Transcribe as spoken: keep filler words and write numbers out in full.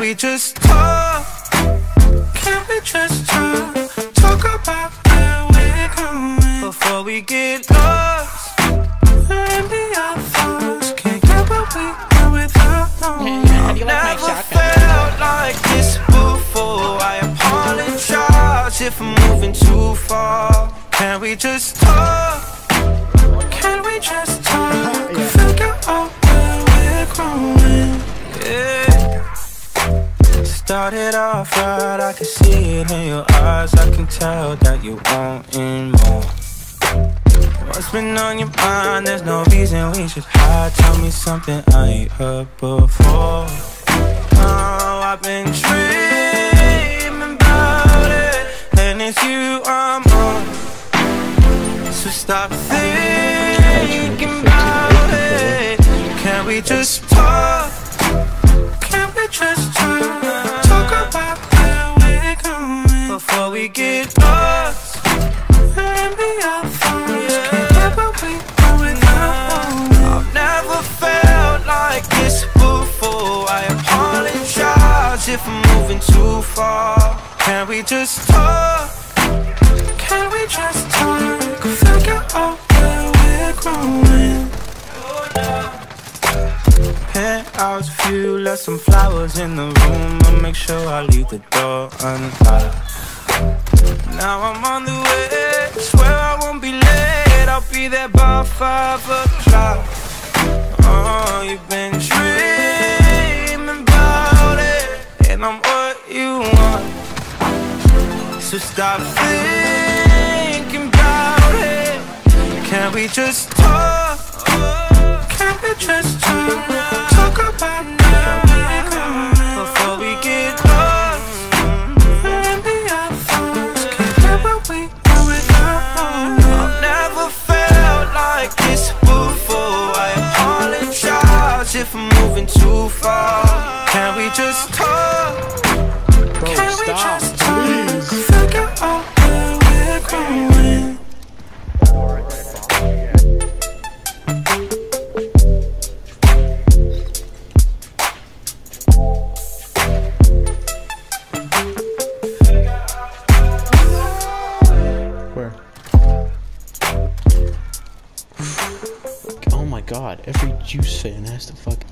we just talk? Can we just talk? Talk about where we're going before we get lost in the other thoughts. Can't get what we want without knowing. I've never felt like this before. I apologize if I'm moving too far. Can we just talk? Can we just talk? Figure out where we're growing. Yeah. Started off right, I can see it in your eyes. I can tell that you wanting more. What's been on your mind? There's no reason we should hide. Tell me something I ain't heard before. Oh, I've been dreaming about it, and it's you I'm on. So stop thinking about it. Can we just talk? Can we just talk? Talk about where we're going before we get lost and be our thoughts. Can't get what we want without knowing. I've never felt like this before. I apologize if I'm moving too far. Can we just talk? Can we just talk? Figure out where we're growing. Penthouse view, left some flowers in the room. I'll make sure I leave the door unlocked. Now I'm on the way, swear I won't be late. I'll be there by five o'clock. Oh, you've been dreaming about it, and I'm what you want. So stop thinking about it. Can we just talk? Can we just talk? Talk about where we're going before we get lost and be our thoughts. Can't get what we want without knowing. I've never felt like this before. I apologize if I'm moving too far. Can we just talk? Bro, Can we stop, just talk? please. Figure out where we're going. Where? Oh my god, every juice fan has to fucking